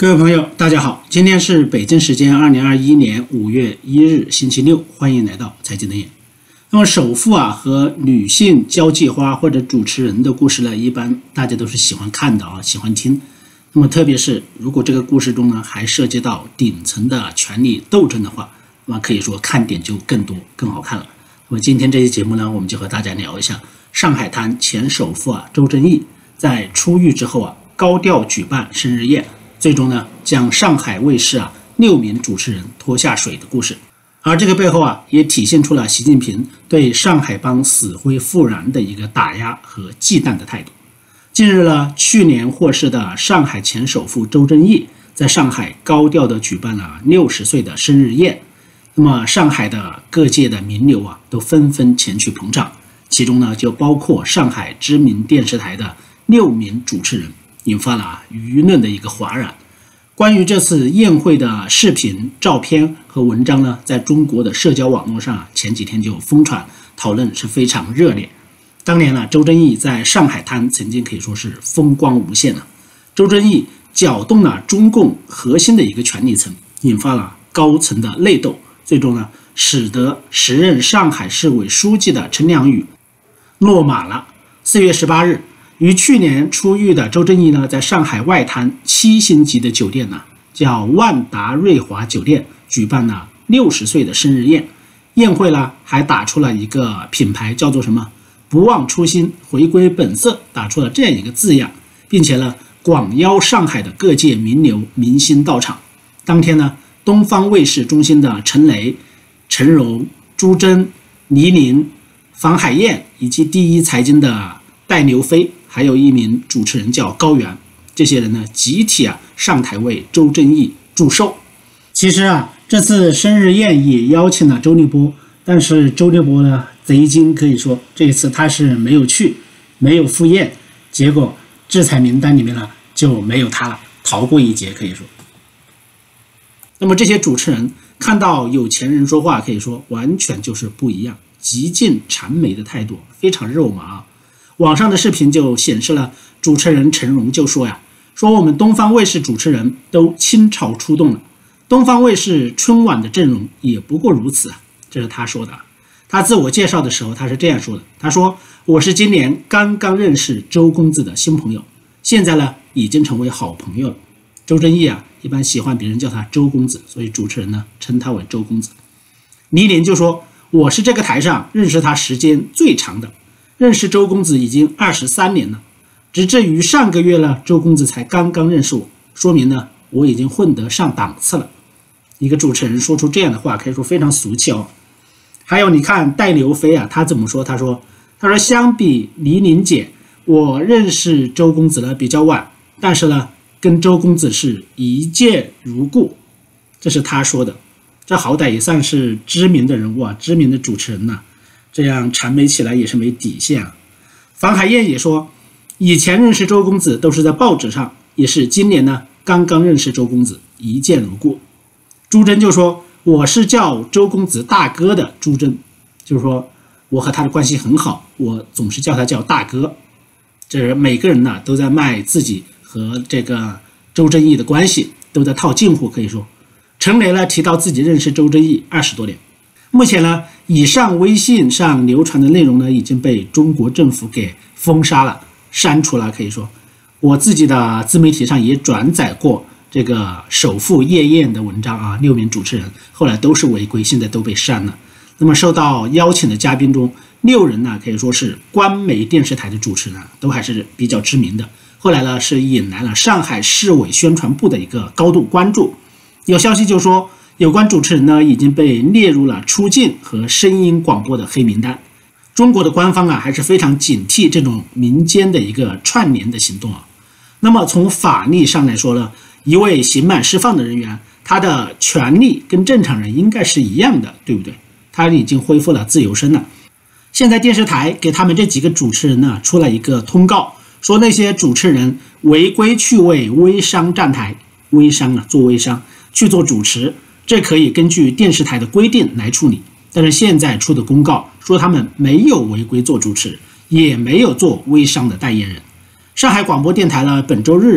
各位朋友，大家好，今天是北京时间2021年5月1日，星期六，欢迎来到财经灯眼。那么首富和女性交际花或者主持人的故事呢，一般大家都是喜欢看的喜欢听。那么特别是如果这个故事中呢还涉及到顶层的权力斗争的话，那么可以说看点就更多更好看了。那么今天这期节目呢，我们就和大家聊一下上海滩前首富周正义在出狱之后高调举办生日宴，最终呢将上海卫视6名主持人拖下水的故事。而这个背后也体现出了习近平对上海帮死灰复燃的一个打压和忌惮的态度。近日呢，去年获释的上海前首富周正义在上海高调的举办了60岁的生日宴，那么上海的各界的名流都纷纷前去捧场，其中呢就包括上海知名电视台的6名主持人，引发了舆论的一个哗然。关于这次宴会的视频、照片和文章呢，在中国的社交网络上前几天就疯传，讨论是非常热烈。当年呢，周正义在上海滩曾经可以说是风光无限了。周正义搅动了中共核心的一个权力层，引发了高层的内斗，最终呢，使得时任上海市委书记的陈良宇落马了。4月18日。于去年出狱的周正义呢，在上海外滩7星级的酒店叫万达瑞华酒店举办了60岁的生日宴。宴会呢还打出了一个品牌，叫做什么“不忘初心，回归本色”，打出了这样一个字样，并且呢广邀上海的各界名流明星到场。当天呢，东方卫视中心的陈雷、陈荣、朱桢、倪妮、房海燕以及第一财经的戴刘飞，还有一名主持人叫高原，这些人呢集体上台为周正义祝寿。其实这次生日宴也邀请了周立波，但是周立波呢贼精，可以说这一次他是没有去，没有赴宴，结果制裁名单里面呢就没有他了，逃过一劫可以说。那么这些主持人看到有钱人说话，可以说完全就是不一样，极尽谄媚的态度，非常肉麻网上的视频就显示了主持人陈荣就说我们东方卫视主持人都倾巢出动了，东方卫视春晚的阵容也不过如此这是他说的。他自我介绍的时候他是这样说的，他说我是今年刚刚认识周公子的新朋友，现在呢已经成为好朋友了。周正义一般喜欢别人叫他周公子，所以主持人呢称他为周公子。倪妮就说我是这个台上认识他时间最长的，认识周公子已经23年了，直至于上个月呢，周公子才刚刚认识我，说明呢我已经混得上档次了。一个主持人说出这样的话，可以说非常俗气还有你看戴刘飞他怎么说？他说相比倪妮姐，我认识周公子呢比较晚，但是呢跟周公子是一见如故，这是他说的。这好歹也算是知名的人物知名的主持人这样谄媚起来也是没底线房海燕也说，以前认识周公子都是在报纸上，也是今年呢刚刚认识周公子，一见如故。朱桢就说我是叫周公子大哥的朱桢，就是说我和他的关系很好，我总是叫他叫大哥。这是每个人都在卖自己和这个周正义的关系，都在套近乎可以说。陈雷呢提到自己认识周正义20多年。目前呢，以上微信上流传的内容呢，已经被中国政府给封杀了、删除了。可以说，我自己的自媒体上也转载过这个首富夜宴的文章6名主持人后来都是违规，现在都被删了。那么受到邀请的嘉宾中，6人呢可以说是官媒电视台的主持人，都还是比较知名的。后来呢，是引来了上海市委宣传部的一个高度关注。有消息就说，有关主持人呢已经被列入了出境和声音广播的黑名单。中国的官方还是非常警惕这种民间的一个串联的行动那么从法律上来说呢，一位刑满释放的人员，他的权利跟正常人应该是一样的，对不对？他已经恢复了自由身了。现在电视台给他们这几个主持人呢出了一个通告，说那些主持人违规去为微商站台，微商做微商去做主持，这可以根据电视台的规定来处理。但是现在出的公告说他们没有违规做主持，也没有做微商的代言人。上海广播电台呢本周日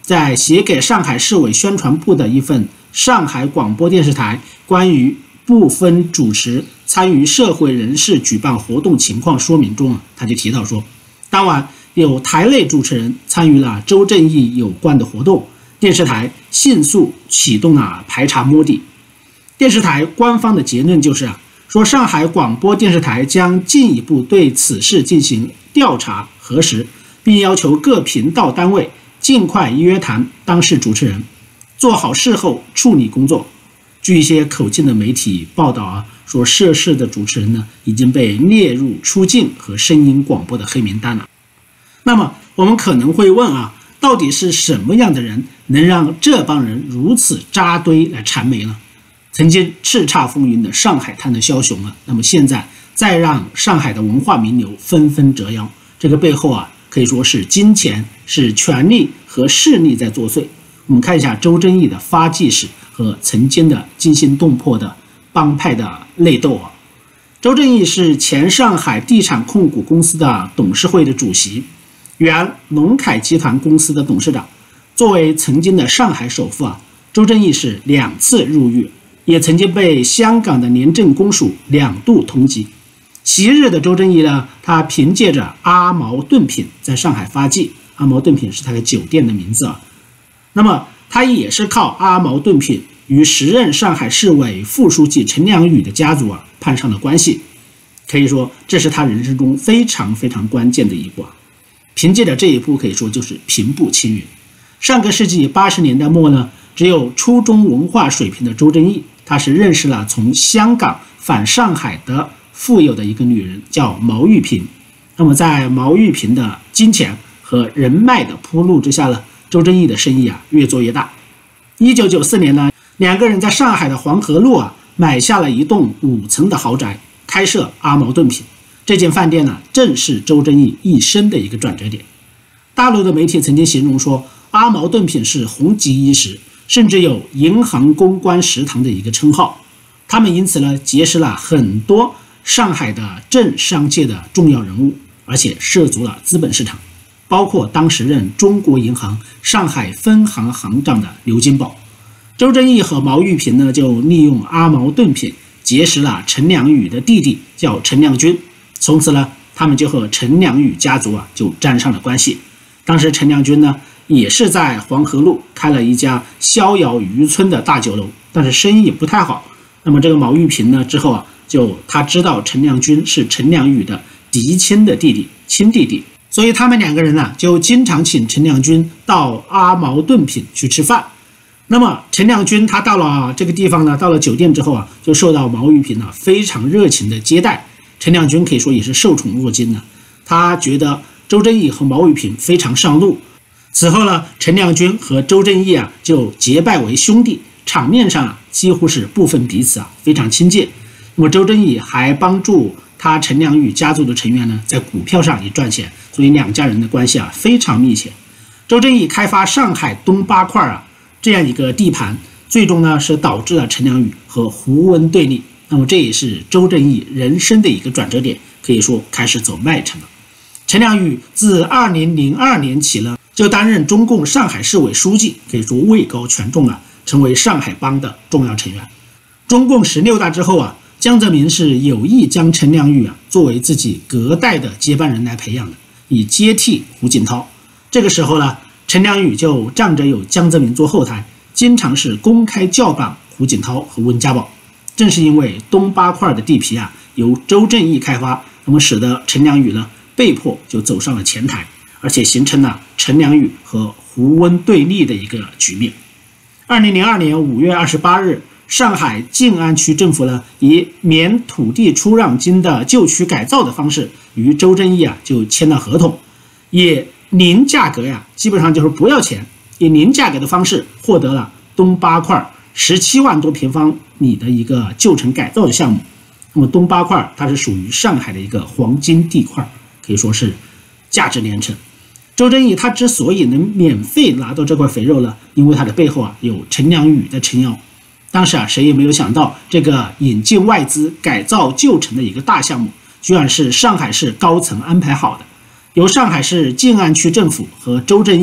在写给上海市委宣传部的一份上海广播电视台关于部分主持参与社会人士举办活动情况说明中他就提到说，当晚有台内主持人参与了周正义有关的活动，电视台迅速启动了排查摸底。电视台官方的结论就是说上海广播电视台将进一步对此事进行调查核实，并要求各频道单位尽快约谈当事主持人，做好事后处理工作。据一些口径的媒体报道说涉事的主持人呢已经被列入出境和声音广播的黑名单了。那么我们可能会问到底是什么样的人能让这帮人如此扎堆来缠媒呢？曾经叱咤风云的上海滩的枭雄那么现在再让上海的文化名流纷纷折腰，这个背后可以说是金钱、是权力和势力在作祟。我们看一下周正义的发迹史和曾经的惊心动魄的帮派的内斗周正义是前上海地产控股公司的董事会的主席，原龙凯集团公司的董事长。作为曾经的上海首富周正义是2次入狱，也曾经被香港的廉政公署2度通缉。昔日的周正义呢，他凭借着阿毛炖品在上海发迹，阿毛炖品是他的酒店的名字那么他也是靠阿毛炖品与时任上海市委副书记陈良宇的家族攀上了关系，可以说这是他人生中非常非常关键的一步凭借着这一步可以说就是平步青云。上个世纪80年代末呢，只有初中文化水平的周正义，他是认识了从香港返上海的富有的一个女人叫毛玉萍。那么在毛玉萍的金钱和人脉的铺路之下呢，周正义的生意越做越大。1994年呢，2个人在上海的黄河路买下了一栋5层的豪宅，开设阿毛炖品。这间饭店呢，正是周正义一生的一个转折点。大陆的媒体曾经形容说，阿毛炖品是红极一时，甚至有银行公关食堂的一个称号。他们因此呢，结识了很多上海的政商界的重要人物，而且涉足了资本市场，包括当时任中国银行上海分行行长的刘金宝。周正义和毛玉萍呢，就利用阿毛炖品结识了陈良宇的弟弟叫陈良军，从此呢，他们就和陈良宇家族就沾上了关系。当时陈良军呢，也是在黄河路开了一家逍遥渔村的大酒楼，但是生意不太好。那么这个毛玉萍呢，之后他知道陈良军是陈良宇的嫡亲的亲弟弟，所以他们2个人呢，就经常请陈良军到阿毛炖品去吃饭。那么陈良军他到了这个地方呢，到了酒店之后就受到毛玉萍非常热情的接待。陈良军可以说也是受宠若惊他觉得周正义和毛玉萍非常上路。此后呢，陈良军和周正义就结拜为兄弟，场面上几乎是不分彼此非常亲近。那么周正义还帮助他陈良宇家族的成员呢，在股票上也赚钱，所以2家人的关系非常密切。周正义开发上海东8块这样一个地盘，最终呢是导致了陈良宇和胡温对立。那么这也是周正义人生的一个转折点，可以说开始走麦城了。陈良宇自2002年起呢，就担任中共上海市委书记，可以说位高权重成为上海帮的重要成员。中共16大之后江泽民是有意将陈良宇作为自己隔代的接班人来培养的，以接替胡锦涛。这个时候呢，陈良宇就仗着有江泽民做后台，经常是公开叫板胡锦涛和温家宝。正是因为东8块的地皮由周正义开发，那么使得陈良宇呢被迫就走上了前台，而且形成了陈良宇和胡温对立的一个局面。2002年5月28日，上海静安区政府呢以免土地出让金的旧区改造的方式与周正义就签了合同，以零价格基本上就是不要钱，以零价格的方式获得了东8块17万多平方米的一个旧城改造的项目。那么东8块它是属于上海的一个黄金地块，可以说是价值连城。周正义他之所以能免费拿到这块肥肉呢，因为他的背后有陈良宇的撑腰。当时谁也没有想到，这个引进外资改造旧城的一个大项目，居然是上海市高层安排好的，由上海市静安区政府和周正义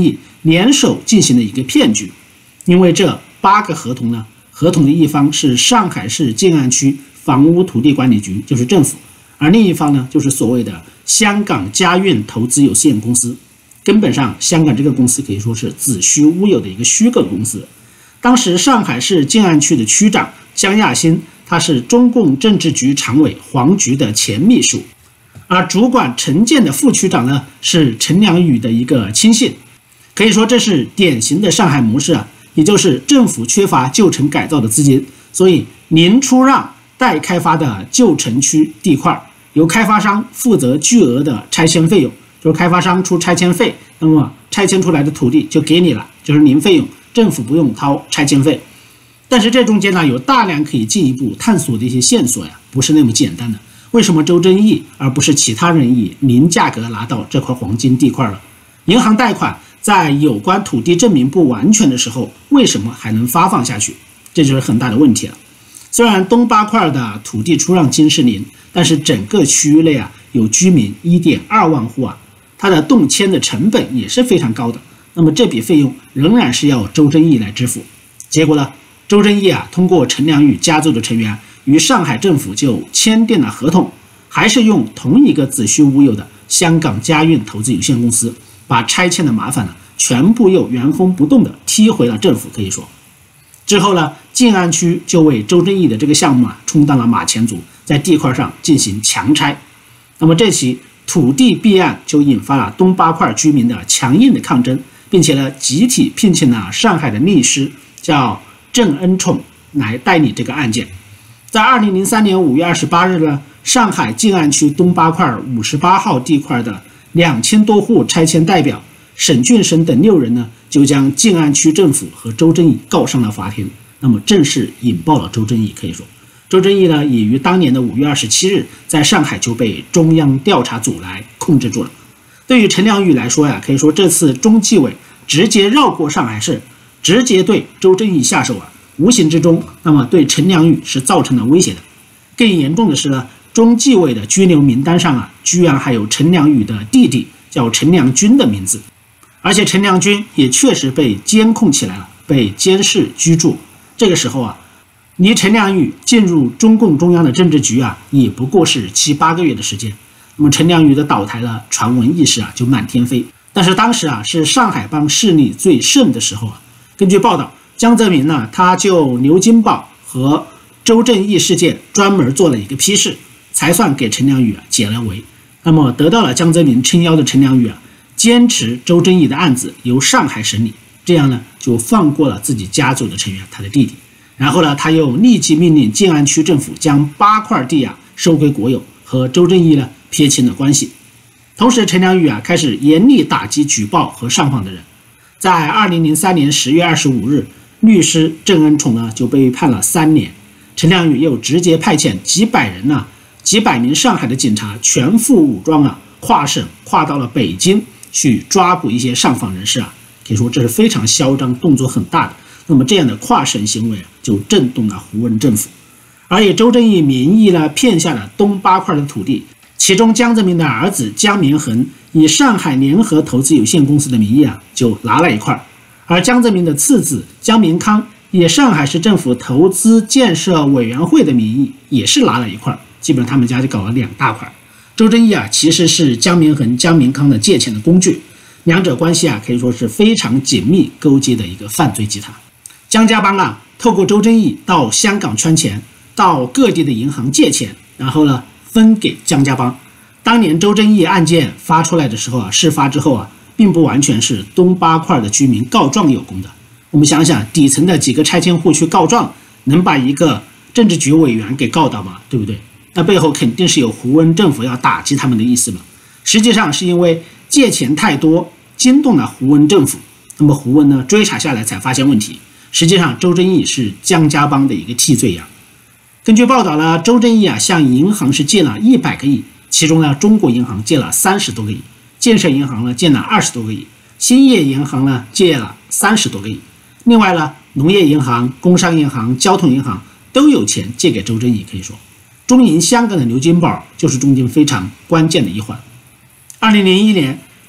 联手进行了一个骗局。因为这8个合同呢，合同的一方是上海市静安区房屋土地管理局，就是政府，而另一方呢就是所谓的香港家运投资有限公司。根本上香港这个公司可以说是子虚乌有的一个虚构公司。当时上海市静安区的区长江亚新，他是中共政治局常委黄菊的前秘书，而主管城建的副区长呢是陈良宇的一个亲信。可以说这是典型的上海模式啊，也就是政府缺乏旧城改造的资金，所以宁出让待开发的旧城区地块，由开发商负责巨额的拆迁费用，就是开发商出拆迁费，那么拆迁出来的土地就给你了，就是零费用，政府不用掏拆迁费。但是这中间呢有大量可以进一步探索的一些线索呀，不是那么简单的。为什么周正义而不是其他人以零价格拿到这块黄金地块了？银行贷款在有关土地证明不完全的时候，为什么还能发放下去？这就是很大的问题了。虽然东8块的土地出让金是零，但是整个区域内啊有居民1.2万户啊，它的动迁的成本也是非常高的。那么这笔费用仍然是要周正义来支付。结果呢，周正义啊通过陈良宇家族的成员与上海政府就签订了合同，还是用同一个子虚乌有的香港家运投资有限公司，把拆迁的麻烦呢全部又原封不动的踢回了政府。可以说之后呢，静安区就为周正义的这个项目啊充当了马前卒，在地块上进行强拆。那么这起土地弊案就引发了东8块居民的强硬的抗争，并且呢集体聘请了上海的律师叫郑恩宠来代理这个案件。在2003年5月28日呢，上海静安区东8块58号地块的2000多户拆迁代表沈俊生等6人呢，就将静安区政府和周正义告上了法庭。那么正式引爆了周正义。可以说周正义呢，也于当年的5月27日在上海就被中央调查组来控制住了。对于陈良宇来说呀，可以说这次中纪委直接绕过上海市，直接对周正义下手啊，无形之中那么对陈良宇是造成了威胁的。更严重的是呢，中纪委的拘留名单上啊，居然还有陈良宇的弟弟叫陈良军的名字，而且陈良军也确实被监控起来了，被监视居住。这个时候啊，离陈良宇进入中共中央的政治局啊，也不过是7、8个月的时间。那么陈良宇的倒台了，传闻一时啊就满天飞。但是当时啊是上海帮势力最盛的时候啊。根据报道，江泽民呢，他就刘金宝和周正义事件专门做了一个批示，才算给陈良宇啊解了围。那么得到了江泽民撑腰的陈良宇啊，坚持周正义的案子由上海审理，这样呢就放过了自己家族的成员，他的弟弟。然后呢，他又立即命令静安区政府将8块地啊收归国有，和周正义呢撇清了关系。同时，陈良宇啊开始严厉打击举报和上访的人。在2003年10月25日，律师郑恩宠呢就被判了3年。陈良宇又直接派遣几百人呢，几百名上海的警察全副武装啊，跨省跨到了北京去抓捕一些上访人士啊，可以说这是非常嚣张，动作很大的。那么这样的跨省行为就震动了胡温政府，而以周正义名义呢骗下了东8块的土地，其中江泽民的儿子江明恒以上海联合投资有限公司的名义啊就拿了一块，而江泽民的次子江明康以上海市政府投资建设委员会的名义也是拿了一块，基本上他们家就搞了2大块。周正义啊其实是江明恒、江明康的借钱的工具，两者关系啊可以说是非常紧密勾结的一个犯罪集团。江家帮啊透过周正义到香港圈钱，到各地的银行借钱，然后呢分给江家帮。当年周正义案件发出来的时候啊，事发之后啊，并不完全是东8块的居民告状有功的。我们想想，底层的几个拆迁户去告状，能把一个政治局委员给告到吗？对不对？那背后肯定是有胡温政府要打击他们的意思嘛。实际上是因为借钱太多，惊动了胡温政府。那么胡温呢追查下来才发现问题，实际上周正义是江家帮的一个替罪羊。根据报道呢，周正义啊向银行是借了100个亿，其中呢中国银行借了30多个亿，建设银行呢借了20多个亿，兴业银行呢借了30多个亿。另外呢，农业银行、工商银行、交通银行都有钱借给周正义。可以说中银香港的刘金宝就是中间非常关键的一环。2001年，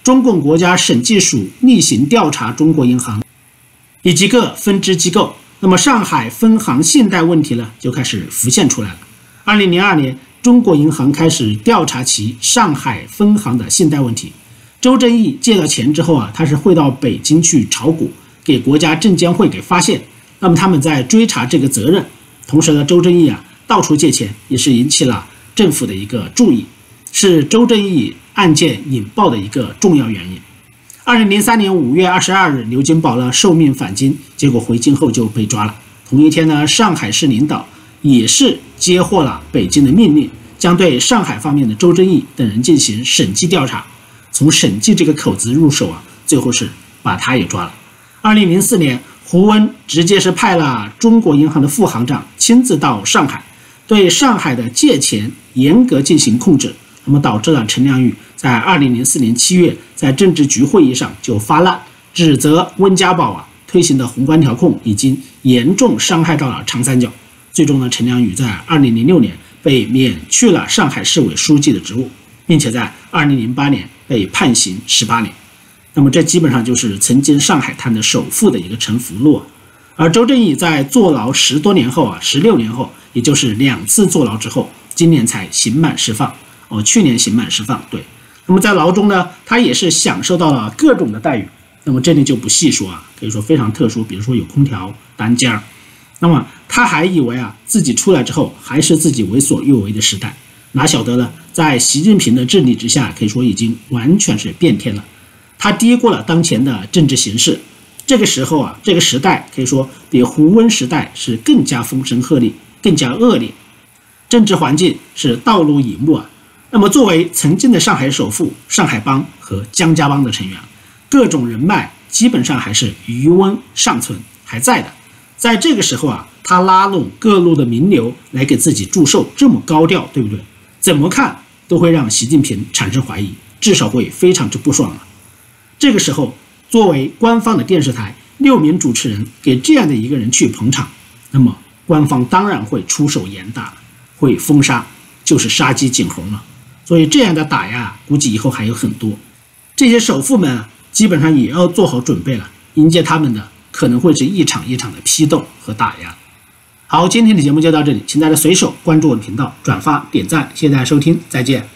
中共国家审计署例行调查中国银行以及各分支机构，那么上海分行信贷问题呢就开始浮现出来了。2002年，中国银行开始调查其上海分行的信贷问题。周正义借了钱之后啊，他是汇到北京去炒股，给国家证监会给发现，那么他们在追查这个责任。同时呢，周正义啊到处借钱，也是引起了政府的一个注意，是周正义案件引爆的一个重要原因。2003年5月22日，刘金宝呢受命返京，结果回京后就被抓了。同一天呢，上海市领导也是接获了北京的命令，将对上海方面的周正义等人进行审计调查。从审计这个口子入手啊，最后是把他也抓了。2004年，胡温直接是派了中国银行的副行长亲自到上海，对上海的借钱严格进行控制，那么导致了陈良宇在2004年7月在政治局会议上就发难，指责温家宝啊推行的宏观调控已经严重伤害到了长三角。最终呢，陈良宇在2006年被免去了上海市委书记的职务，并且在2008年被判刑18年。那么这基本上就是曾经上海滩的首富的一个沉浮录啊。而周正义在坐牢10多年后啊，16年后，也就是2次坐牢之后，今年才刑满释放。去年刑满释放，对。那么在牢中呢，他也是享受到了各种的待遇。那么这里就不细说啊，可以说非常特殊，比如说有空调、单间儿。那么他还以为啊，自己出来之后还是自己为所欲为的时代，哪晓得呢？在习近平的治理之下，可以说已经完全是变天了。他低估了当前的政治形势。这个时候啊，这个时代可以说比胡温时代是更加风声鹤唳，更加恶劣，政治环境是道路隐目啊。那么作为曾经的上海首富、上海帮和江家帮的成员，各种人脉基本上还是余温尚存，还在的。在这个时候啊，他拉拢各路的名流来给自己祝寿，这么高调，对不对？怎么看都会让习近平产生怀疑，至少会非常之不爽了。这个时候，作为官方的电视台6名主持人给这样的一个人去捧场，那么官方当然会出手严打了，会封杀，就是杀鸡儆猴了。所以这样的打压估计以后还有很多。这些首富们啊，基本上也要做好准备了，迎接他们的可能会是一场一场的批斗和打压。好，今天的节目就到这里，请大家随手关注我的频道，转发点赞，谢谢大家收听，再见。